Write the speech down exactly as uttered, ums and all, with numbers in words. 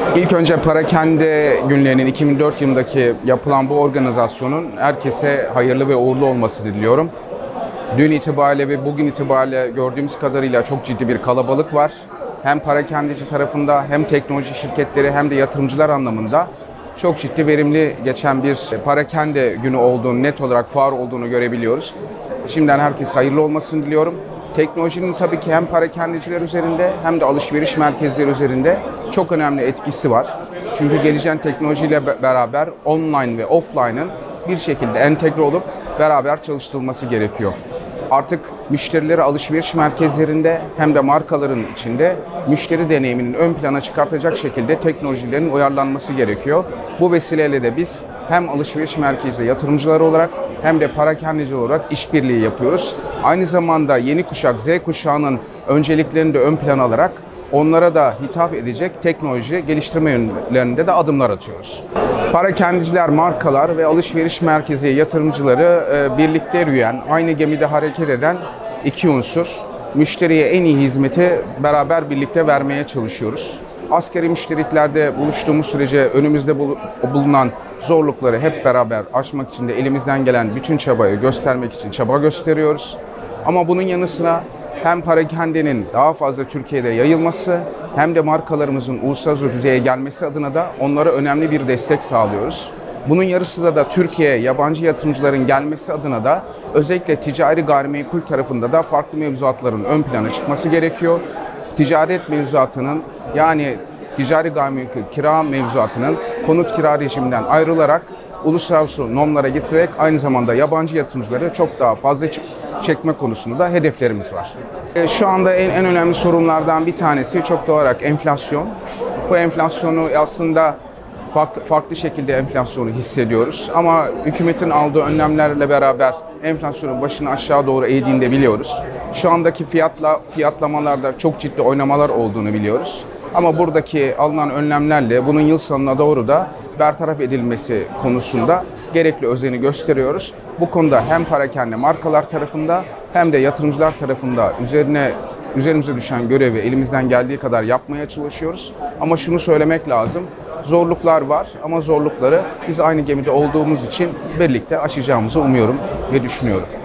İlk önce Parakende günlerinin iki bin dört yılındaki yapılan bu organizasyonun herkese hayırlı ve uğurlu olmasını diliyorum. Dün itibariyle ve bugün itibariyle gördüğümüz kadarıyla çok ciddi bir kalabalık var. Hem parakendeci tarafında hem teknoloji şirketleri hem de yatırımcılar anlamında çok ciddi verimli geçen bir Parakende günü olduğunu, net olarak fuar olduğunu görebiliyoruz. Şimdiden herkese hayırlı olmasını diliyorum. Teknolojinin tabii ki hem parakendeciler üzerinde hem de alışveriş merkezleri üzerinde çok önemli etkisi var. Çünkü gelişen teknolojiyle beraber online ve offline'ın bir şekilde entegre olup beraber çalıştırılması gerekiyor. Artık müşterileri alışveriş merkezlerinde hem de markaların içinde müşteri deneyiminin ön plana çıkartacak şekilde teknolojilerin uyarlanması gerekiyor. Bu vesileyle de biz hem alışveriş merkezi yatırımcıları olarak hem de parakendeci olarak işbirliği yapıyoruz. Aynı zamanda yeni kuşak Z kuşağının önceliklerini de ön plana alarak onlara da hitap edecek teknoloji geliştirme yönlerinde de adımlar atıyoruz. Parakendiciler, markalar ve alışveriş merkezi yatırımcıları birlikte yürüyen, aynı gemide hareket eden iki unsur. Müşteriye en iyi hizmeti beraber birlikte vermeye çalışıyoruz. Asgari müşteriklerde buluştuğumuz sürece önümüzde bulunan zorlukları hep beraber aşmak için de elimizden gelen bütün çabayı göstermek için çaba gösteriyoruz. Ama bunun yanı sıra hem Parakende'nin daha fazla Türkiye'de yayılması hem de markalarımızın uluslararası düzeye gelmesi adına da onlara önemli bir destek sağlıyoruz. Bunun yarısında da Türkiye'ye yabancı yatırımcıların gelmesi adına da özellikle ticari gayrimenkul tarafında da farklı mevzuatların ön plana çıkması gerekiyor. Ticaret mevzuatının yani ticari gayrimenkul kira mevzuatının konut kira rejiminden ayrılarak uluslararası normlara getirerek aynı zamanda yabancı yatırımcıları çok daha fazla çekme konusunda da hedeflerimiz var. Şu anda en, en önemli sorunlardan bir tanesi çok doğal olarak enflasyon. Bu enflasyonu aslında farklı, farklı şekilde enflasyonu hissediyoruz ama hükümetin aldığı önlemlerle beraber enflasyonun başını aşağı doğru eğdiğini de biliyoruz. Şu andaki fiyatla fiyatlamalarda çok ciddi oynamalar olduğunu biliyoruz. Ama buradaki alınan önlemlerle bunun yıl sonuna doğru da bertaraf edilmesi konusunda gerekli özeni gösteriyoruz. Bu konuda hem parakende markalar tarafında hem de yatırımcılar tarafında üzerine üzerimize düşen görevi elimizden geldiği kadar yapmaya çalışıyoruz. Ama şunu söylemek lazım. Zorluklar var ama zorlukları biz aynı gemide olduğumuz için birlikte aşacağımızı umuyorum ve düşünüyorum.